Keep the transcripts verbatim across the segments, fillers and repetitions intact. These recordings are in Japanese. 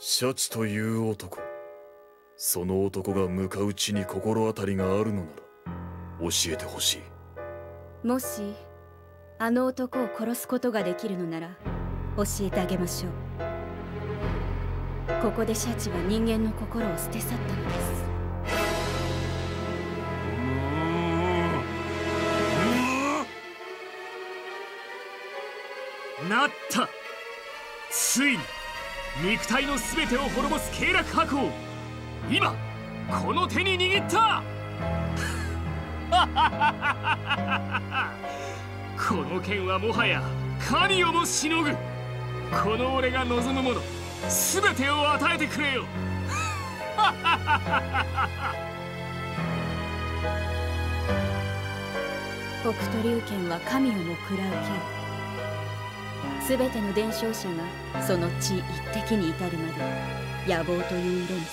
シャチという男、その男が向かう地に心当たりがあるのなら教えてほしい。 もしあの男を殺すことができるのなら教えてあげましょう。ここでシャチは人間の心を捨て去ったのです。 なった。ついに肉体の全てを滅ぼす経絡箱を今この手に握った。この剣はもはや神をもしのぐ。この俺が望むもの全てを与えてくれよ。 北斗龍拳は神をも喰らう剣。すべての伝承者がその地一滴に至るまで野望という色に染まり、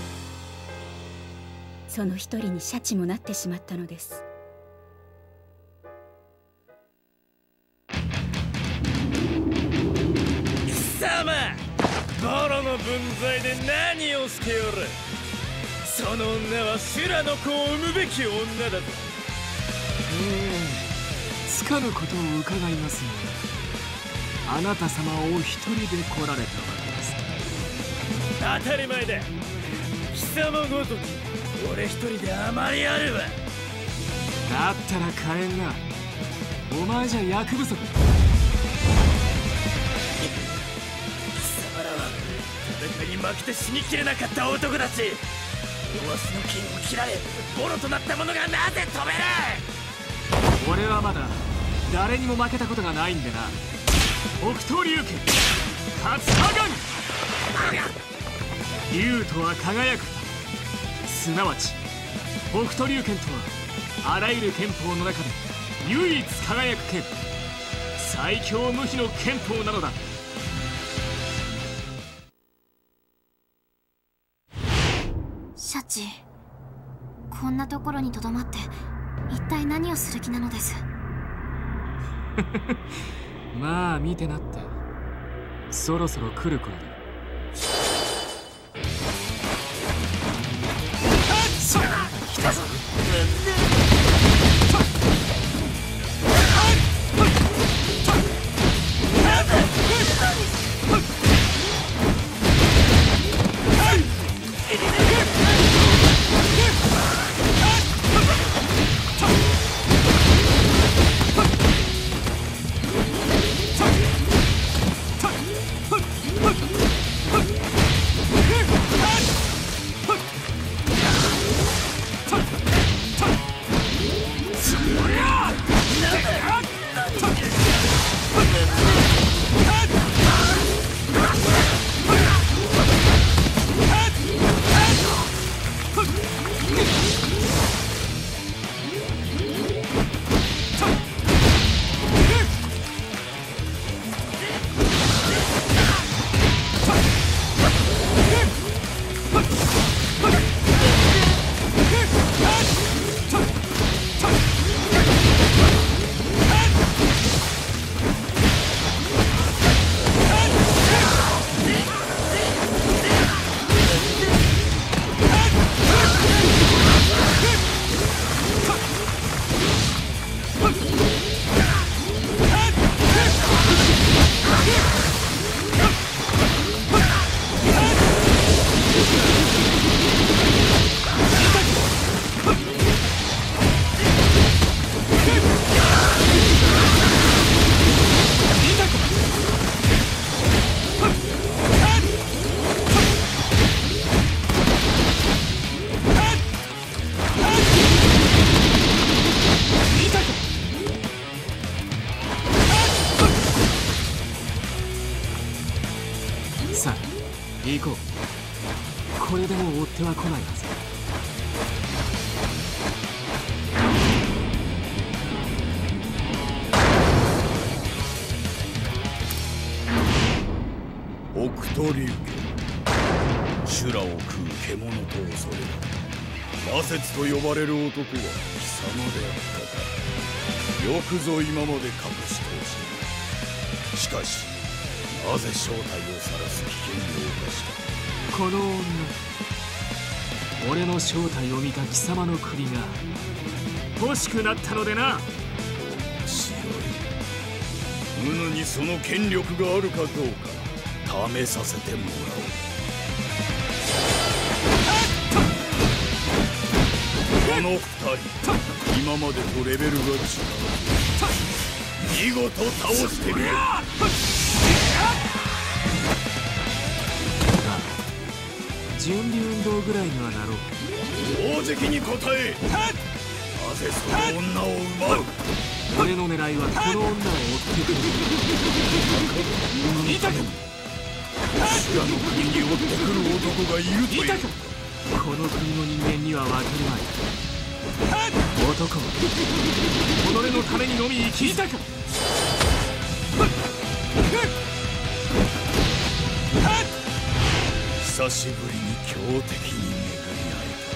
その一人にシャチもなってしまったのです。 貴様、ボロの分際で何をしておる。その女は修羅の子を産むべき女だぞ。 ええ、つかぬことを伺いますね。あなた様をお一人で来られたわけです。 当たり前だ。貴様ごとき俺一人であまりあるわ。 だったら帰んな。お前じゃ役不足。 貴様らは戦いに負けて死にきれなかった男たち。わしの剣を切られボロとなった者がなぜ止める。 俺はまだ誰にも負けたことがないんでな。北斗龍拳勝つ鏡。龍とは輝く。すなわち北斗龍拳とはあらゆる拳法の中で唯一輝く剣、最強無比の拳法なのだ。 シャチ、こんなところにとどまって一体何をする気なのです。 まあ見てなって、そろそろ来る頃だ。来たぞ。さあ行こう。これでもう追っては来ないはず。 北斗龍拳、修羅を食う獣と恐れる魔節と呼ばれる男は貴様であったか。よくぞ今まで隠し通し、しかしなぜ正体を晒す危険を冒した。 この女、俺の正体を見た貴様の首が欲しくなったのでな。 白い。ムヌにその権力があるかどうか試させてもらおう。この二人、今までとレベルが違う。見事倒してみる。 準備運動ぐらいにはなろう。 大関に答え、なぜその女を奪う。 俺の狙いはこの女を追ってくる。見たか。 修羅の国に追ってくる男がいるという。 見たか。この国の人間には分かるまい。男は己のためにのみ生き。見たか。 久しぶりに強敵に巡り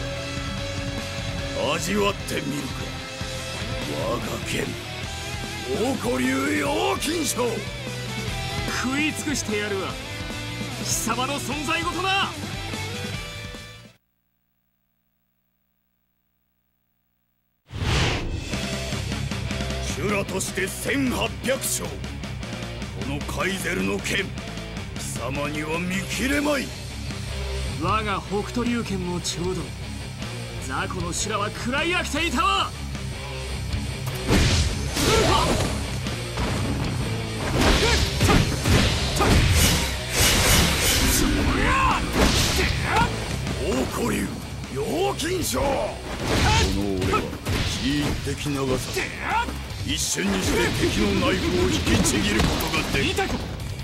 会えた。味わってみるか、我が剣黄金竜陽金将。 食い尽くしてやるわ、貴様の存在ごとな。 修羅としてせんはっぴゃく勝。このカイゼルの剣、貴様には見切れまい。 我が北斗龍拳もちょうど雑魚の修羅は食らい飽きていたわ。 黄金竜陽金将。この俺は気一滴長さ一瞬にして敵のナイフを引きちぎることができた。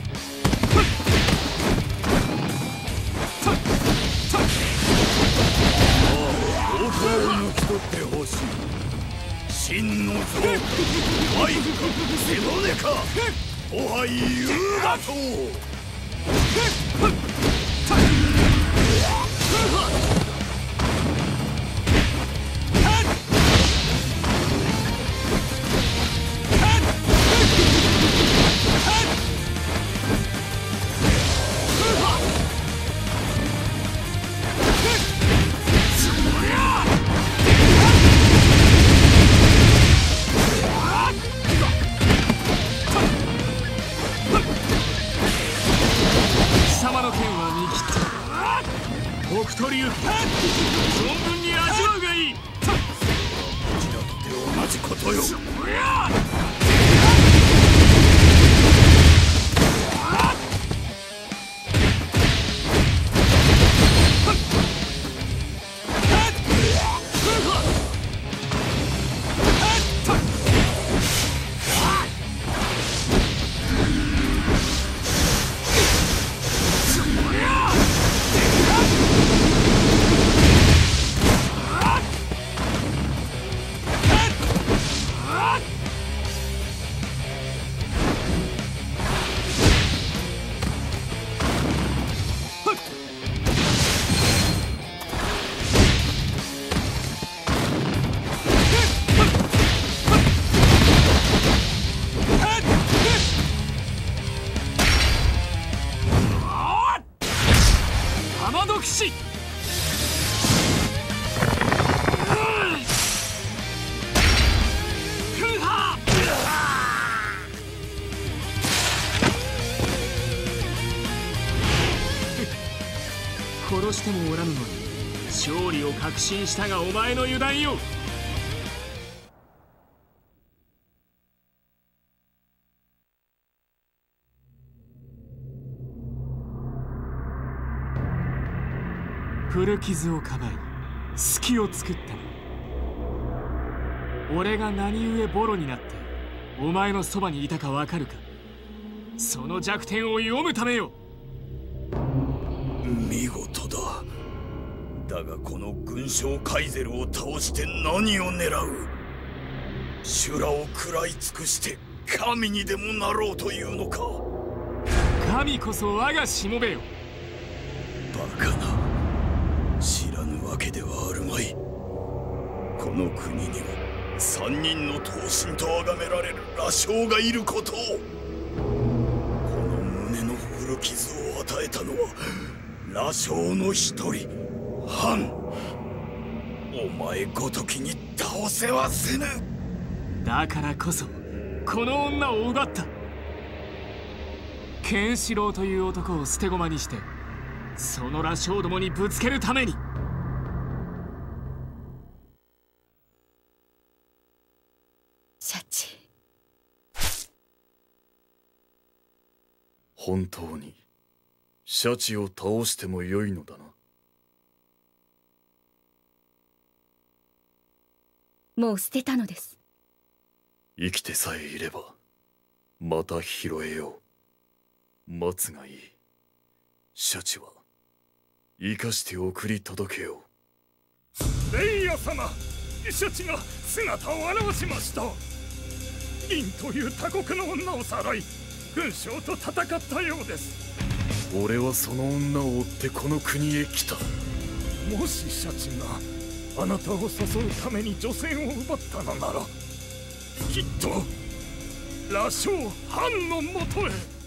を抜き取ってほしい。真の像か愛か背骨か、おはい言うがとう。 北斗龍拳存分に味わうがいい。 こちらとて同じことよ。 殺してもおらぬのに勝利を確信したがお前の油断よ。古傷をかばい隙を作った。俺が何故ボロになってお前のそばにいたかわかるか。その弱点を読むためよ。 見事だ。だがこの軍将カイゼルを倒して何を狙う。修羅を食らい尽くして神にでもなろうというのか。 神こそ我がしもべよ。 バカな。知らぬわけではあるまい。この国には三人の闘神と崇められる羅将がいることを。この胸のる傷を与えたのは羅生の一人ハン。お前ごときに倒せはせぬ。 だからこそこの女を奪った。ケンシロウという男を捨て駒にしてその羅生どもにぶつけるために。 シャチ、 本当にシャチを倒してもよいのだな。 もう捨てたのです。 生きてさえいればまた拾えよう。待つがいい。シャチは生かして送り届けよう。レイヤ様、シャチが姿を現しました。リンという他国の女をさらい軍将と戦ったようです。 俺はその女を追ってこの国へ来た。 もしシャチがあなたを誘うために女性を奪ったのならきっと羅生藩のもとへ。